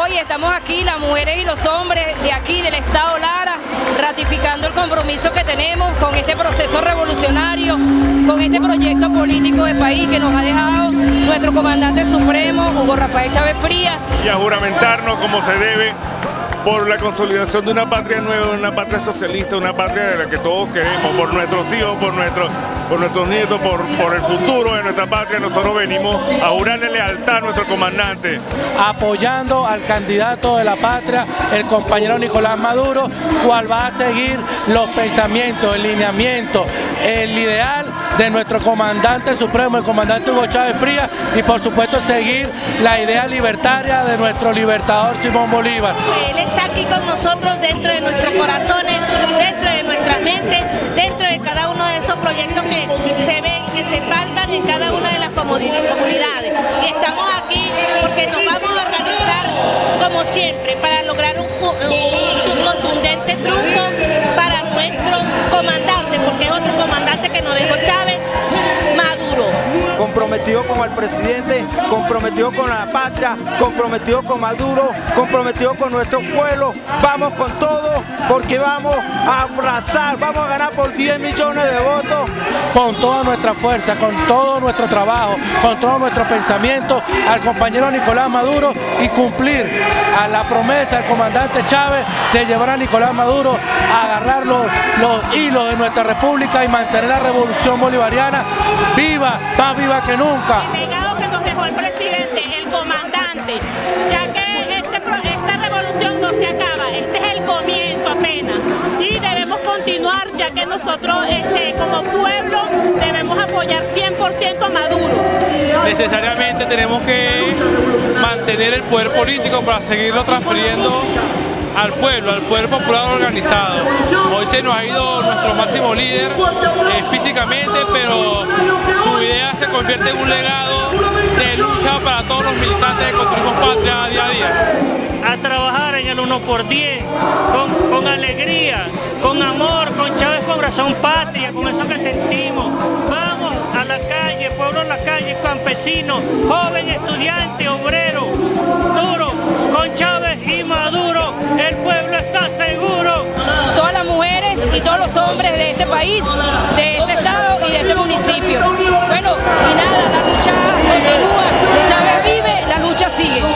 Hoy estamos aquí, las mujeres y los hombres de aquí, del Estado Lara, ratificando el compromiso que tenemos con este proceso revolucionario, con este proyecto político de país que nos ha dejado nuestro comandante supremo, Hugo Rafael Chávez Frías. Y a juramentarnos como se debe por la consolidación de una patria nueva, una patria socialista, una patria de la que todos queremos, por nuestros hijos, por nuestros nietos, por el futuro de nuestra patria. Nosotros venimos a jurarle lealtad a nuestro comandante. Apoyando al candidato de la patria, el compañero Nicolás Maduro, cual va a seguir los pensamientos, el lineamiento, el ideal de nuestro comandante supremo, el comandante Hugo Chávez Frías, y por supuesto seguir la idea libertaria de nuestro libertador Simón Bolívar. Él está aquí con nosotros dentro de nuestros corazones, dentro de nuestras mentes, dentro de cada uno de esos proyectos que se ven, que se palpan en cada una de las comunidades. Y estamos aquí porque nos vamos a organizar como siempre para lograr un contundente triunfo para nuestro comandante, porque es otro comandante que nos dejó Chávez, Maduro. Comprometido con el presidente, comprometido con la patria, comprometido con Maduro, comprometido con nuestro pueblo. Vamos con todo porque vamos a abrazar, vamos a ganar por 10 millones de votos. Con toda nuestra fuerza, con todo nuestro trabajo, con todo nuestro pensamiento al compañero Nicolás Maduro y cumplir a la promesa del comandante Chávez de llevar a Nicolás Maduro a agarrar los hilos de nuestra república y mantener la revolución bolivariana viva, más viva que nunca. El legado que nos dejó el presidente, el comandante, ya que esta revolución no se acaba, este es el comienzo apenas y debemos continuar, ya que nosotros como pueblo debemos apoyar 100% a Maduro. Necesariamente tenemos que mantener el poder político para seguirlo transfiriendo al pueblo popular organizado. Hoy se nos ha ido nuestro máximo líder físicamente, pero su idea se convierte en un legado de lucha para todos los militantes que construimos patria día a día. A trabajar en el 1x10, con alegría, con amor, con Chávez con razón patria, con eso que sentimos. Vamos a la calle, pueblo en la calle, campesino, joven, estudiante, obrero, duro, con Chávez y Maduro, el pueblo está seguro. Todas las mujeres y todos los hombres de este país, de este estado y de este municipio. Bueno, y nada, la lucha continúa, Chávez vive, la lucha sigue.